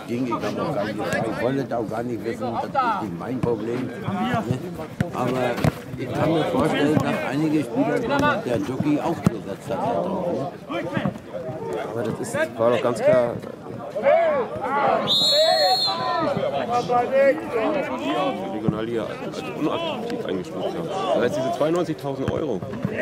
ging. Ich habe auch gar nicht gefragt. Ich wollte das auch gar nicht wissen, das ist nicht mein Problem. Ne? Aber ich kann mir vorstellen, dass einige Spieler der Jockey auch gesetzt hat. Ne? Aber das war doch ganz klar. Die Regionalliga als unattraktiv eingestuft haben. Das heißt, diese 92.000 Euro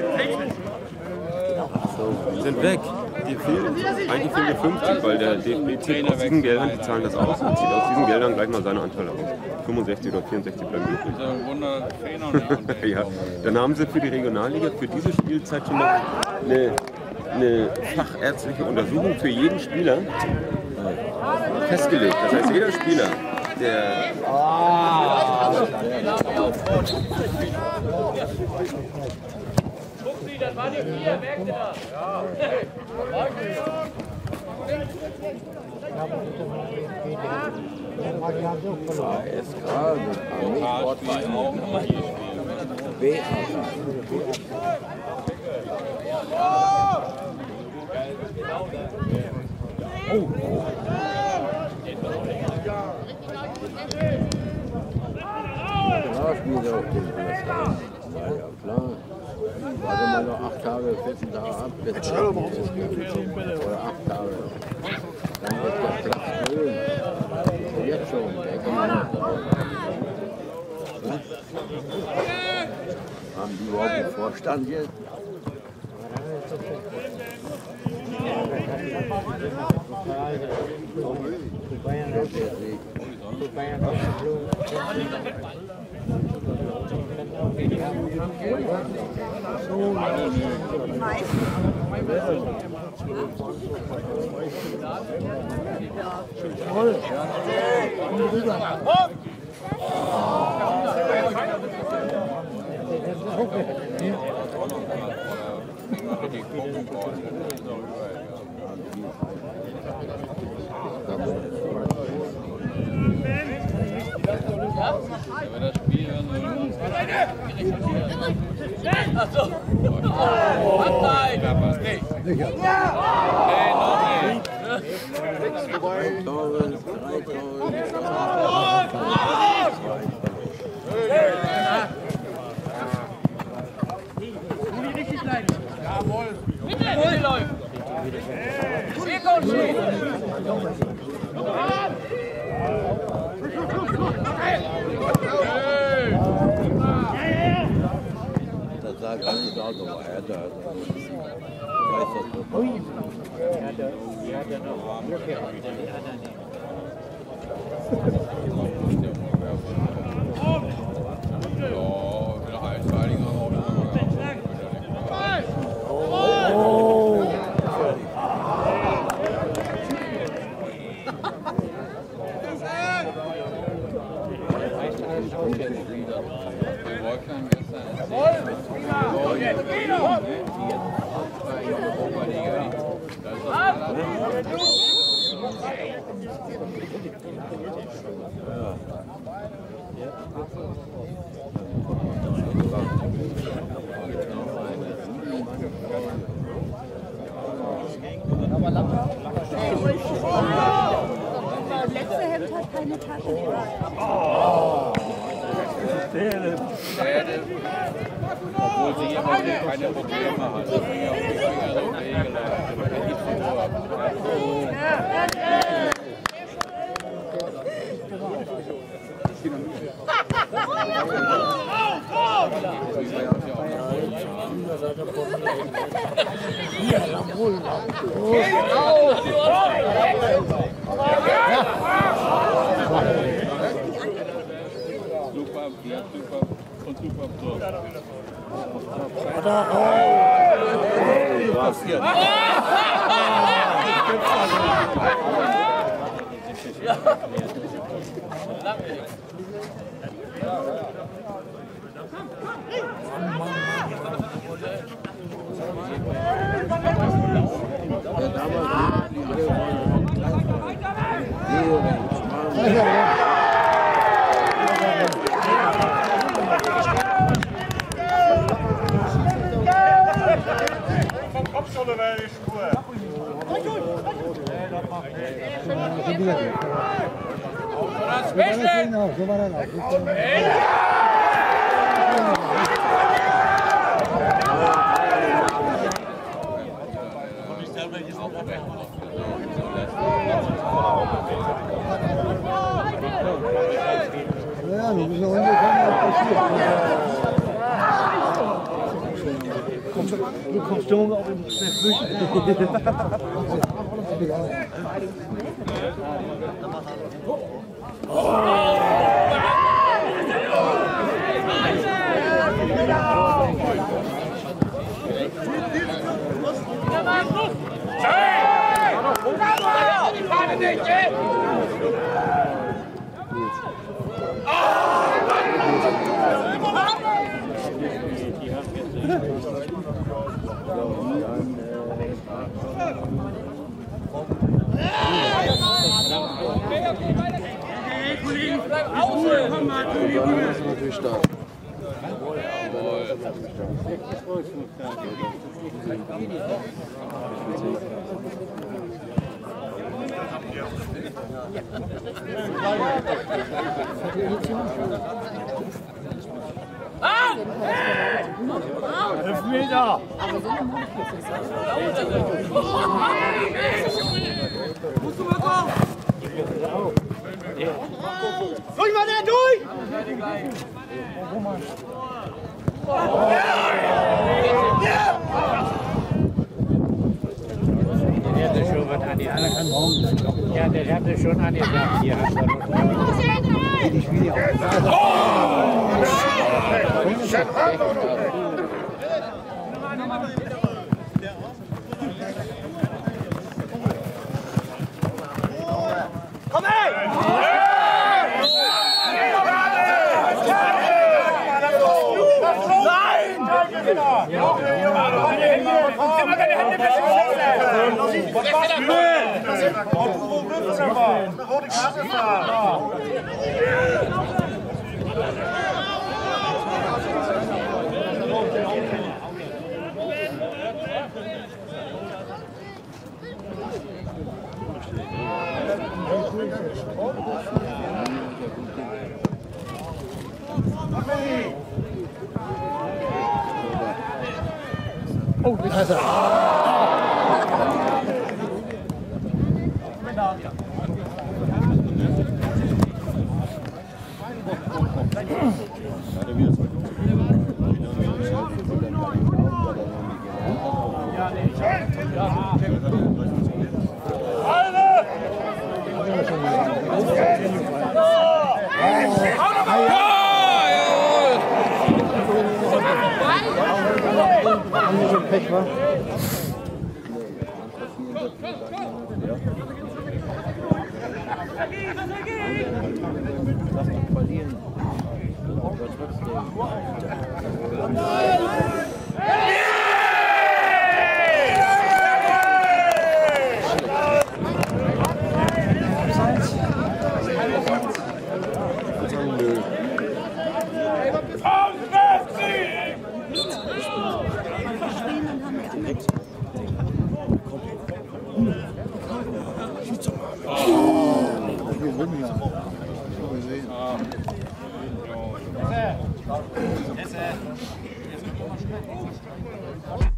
die sind weg. Eigentlich fehlen mir 50, weil der DFB zieht aus diesen Geldern, die zahlen das aus, und zieht aus diesen Geldern gleich mal seine Anteile aus. 65 oder 64 bleiben übrig. Ja, dann haben sie für die Regionalliga für diese Spielzeit schon noch eine fachärztliche Untersuchung für jeden Spieler festgelegt. Das heißt, jeder Spieler, der das war die 4, merkt ihr das? Ja. Warte mal noch 8 Tage, 14 Tage ab, bis oder 8 Tage. Dann wird der Platz grün. Jetzt schon, der kann haben die überhaupt einen Vorstand jetzt? Das letzte Hemd hat keine Tasche. Obwohl sie immer keine Probleme hat. Kopf schon eine Spur. So war er auch. Ja, du bist noch du kommst jung auch in Das ist natürlich stark. Elfmeter! Musst du mal kommen! Durch mal der durch! Der hatte schon was an die anderen. Ja, der hatte schon angesagt hier. Die Spiele komm her! Immer deine Hände rote Karte fahren. Oh, das ist er. Pech war. Lass uns verlieren. Aber Esse.